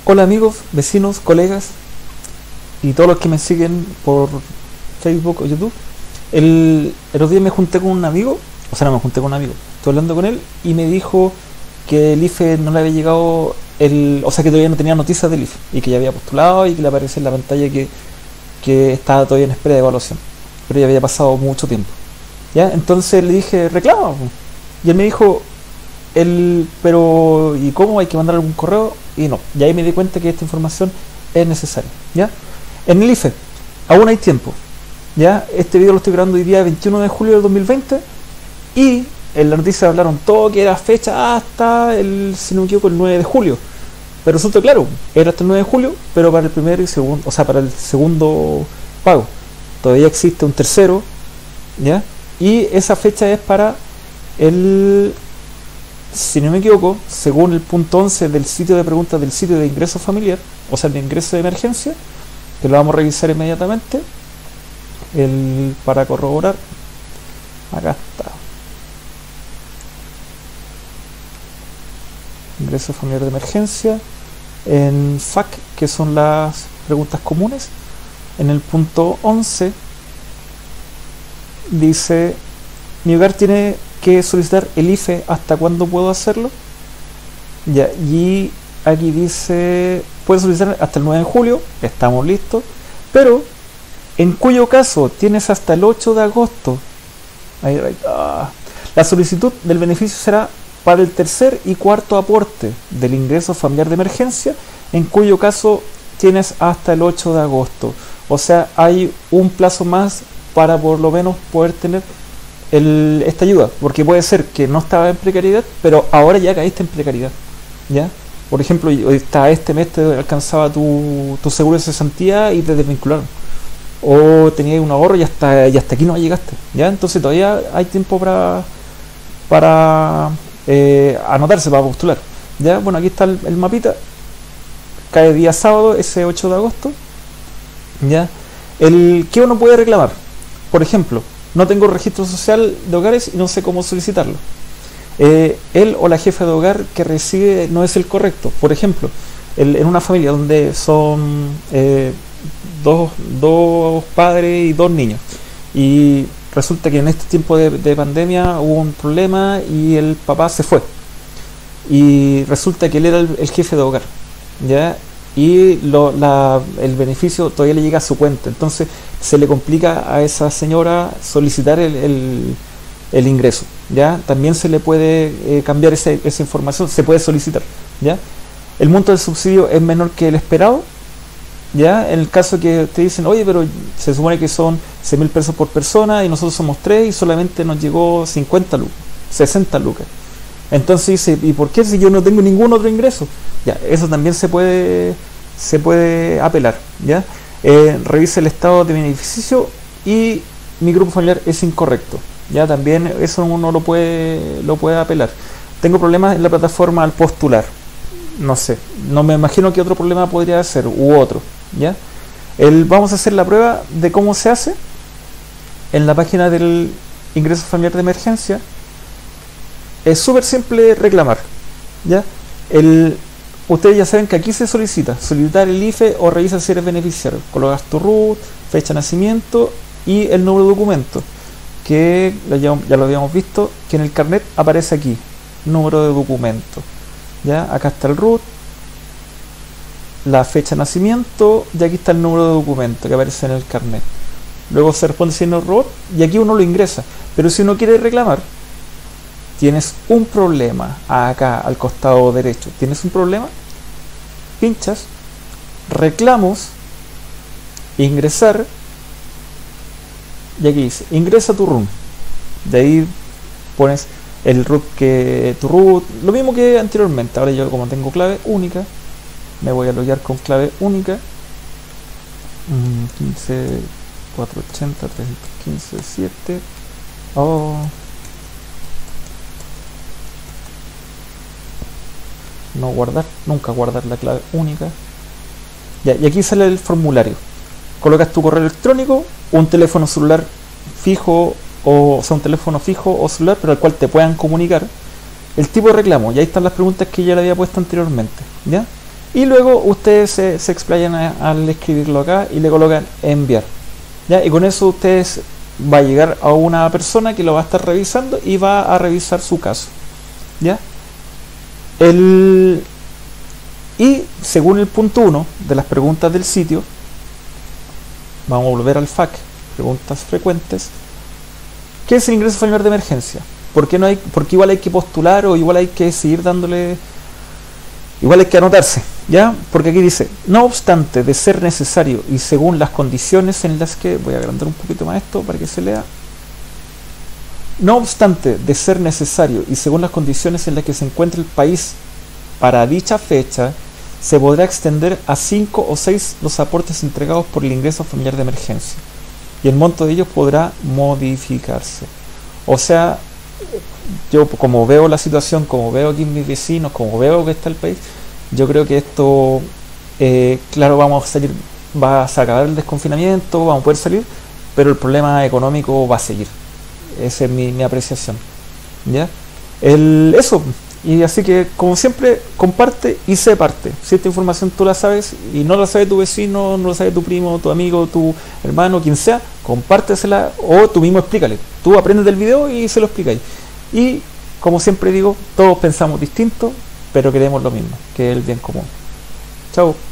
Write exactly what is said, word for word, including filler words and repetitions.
Hola amigos, vecinos, colegas y todos los que me siguen por Facebook o YouTube. El, el otro día me junté con un amigo, o sea no me junté con un amigo, estoy hablando con él y me dijo que el I F E no le había llegado, el, o sea que todavía no tenía noticias del I F E y que ya había postulado y que le aparece en la pantalla que, que estaba todavía en espera de evaluación, pero ya había pasado mucho tiempo. ¿Ya? Entonces le dije, reclama. Y él me dijo, el, pero ¿y cómo? ¿Hay que mandar algún correo? Y no, y ahí me di cuenta que esta información es necesaria. ¿Ya? En el I F E aún hay tiempo. ¿Ya? Este video lo estoy grabando hoy día veintiuno de julio del dos mil veinte y en la noticia hablaron todo que era fecha hasta el, si no me equivoco, el nueve de julio. Pero resulta claro, era hasta el nueve de julio, pero para el primer y segundo, o sea, para el segundo pago. Todavía existe un tercero, ¿ya? Y esa fecha es para el, si no me equivoco, según el punto once del sitio de preguntas del sitio de ingreso familiar, o sea, de ingreso de emergencia, que lo vamos a revisar inmediatamente, el, para corroborar. Acá está. Ingreso familiar de emergencia. En F A Q, que son las preguntas comunes, en el punto once dice: mi hogar tiene que solicitar el I F E, ¿hasta cuándo puedo hacerlo? Ya, y aquí dice, puede solicitar hasta el nueve de julio, estamos listos, pero en cuyo caso tienes hasta el ocho de agosto. Ahí, ahí, ah. La solicitud del beneficio será para el tercer y cuarto aporte del ingreso familiar de emergencia, en cuyo caso tienes hasta el ocho de agosto. O sea, hay un plazo más para por lo menos poder tener el, esta ayuda, porque puede ser que no estaba en precariedad, pero ahora ya caíste en precariedad, ¿ya? Por ejemplo, hasta este mes te alcanzaba tu, tu seguro de cesantía y te desvincularon, o tenías un ahorro y hasta, y hasta aquí no llegaste, ¿ya? Entonces todavía hay tiempo para para eh, anotarse, para postular, ¿ya? Bueno, aquí está el, el mapita, cae día sábado, ese ocho de agosto, ¿ya? El que uno puede reclamar, por ejemplo, no tengo registro social de hogares y no sé cómo solicitarlo. Eh, él o la jefa de hogar que recibe no es el correcto. Por ejemplo, el, en una familia donde son eh, dos, dos padres y dos niños, y resulta que en este tiempo de, de pandemia hubo un problema y el papá se fue, y resulta que él era el, el jefe de hogar, ¿ya? Y lo, la, el beneficio todavía le llega a su cuenta, entonces se le complica a esa señora solicitar el, el, el ingreso, ¿ya? También se le puede eh, cambiar esa, esa información, se puede solicitar, ¿ya? El monto del subsidio es menor que el esperado, ¿ya? En el caso que te dicen, oye, pero se supone que son seis mil pesos por persona y nosotros somos tres y solamente nos llegó cincuenta lucas, sesenta lucas. Entonces dice, ¿y por qué si yo no tengo ningún otro ingreso? Ya, eso también se puede se puede apelar, ¿ya? Eh, revisa el estado de beneficio y mi grupo familiar es incorrecto, ya, también eso uno lo puede lo puede apelar. Tengo problemas en la plataforma al postular, no sé, no me imagino qué otro problema podría ser, u otro, ¿ya? El, vamos a hacer la prueba de cómo se hace en la página del ingreso familiar de emergencia. Es súper simple reclamar, ¿ya? El, ustedes ya saben que aquí se solicita solicitar el I F E o revisa si eres beneficiario. Colocas tu R U T, fecha de nacimiento y el número de documento, que ya, ya lo habíamos visto, que en el carnet aparece aquí, número de documento, ¿ya? Acá está el R U T, la fecha de nacimiento y aquí está el número de documento que aparece en el carnet. Luego se responde si no es R U T y aquí uno lo ingresa. Pero si uno quiere reclamar, tienes un problema acá al costado derecho, tienes un problema, pinchas, reclamos, ingresar, y aquí dice, ingresa tu R U N. De ahí pones el R U T que tu R U T, lo mismo que anteriormente. Ahora yo, como tengo clave única, me voy a loguear con clave única, quince cuatrocientos ochenta trescientos quince siete. Oh, no guardar, nunca guardar la clave única. Ya, y aquí sale el formulario. Colocas tu correo electrónico, un teléfono celular fijo, o, o sea, un teléfono fijo o celular, pero al cual te puedan comunicar, el tipo de reclamo, y ahí están las preguntas que ya le había puesto anteriormente, ¿ya? y luego ustedes se, se explayan a, al escribirlo acá y le colocan enviar, ¿ya? Y con eso ustedes va a llegar a una persona que lo va a estar revisando y va a revisar su caso, ¿ya? El, y según el punto uno de las preguntas del sitio, vamos a volver al F A Q, preguntas frecuentes. ¿Qué es el ingreso familiar de emergencia? ¿Por qué no hay, porque igual hay que postular o igual hay que seguir dándole, igual hay que anotarse, ¿ya? Porque aquí dice, no obstante de ser necesario y según las condiciones en las que, voy a agrandar un poquito más esto para que se lea, no obstante de ser necesario y según las condiciones en las que se encuentra el país para dicha fecha, se podrá extender a cinco o seis los aportes entregados por el ingreso familiar de emergencia y el monto de ellos podrá modificarse. O sea, yo como veo la situación, como veo aquí mis vecinos, como veo que está el país, yo creo que esto, eh, claro, vamos a salir, va a acabar el desconfinamiento, vamos a poder salir, pero el problema económico va a seguir. Esa es mi, mi apreciación, ¿ya? El, eso, y así que como siempre, comparte y sé parte. Si esta información tú la sabes y no la sabe tu vecino, no la sabe tu primo, tu amigo, tu hermano, quien sea, compártesela o tú mismo explícale. Tú aprendes del video y se lo explicáis. Y como siempre digo, todos pensamos distinto, pero queremos lo mismo, que es el bien común. Chao.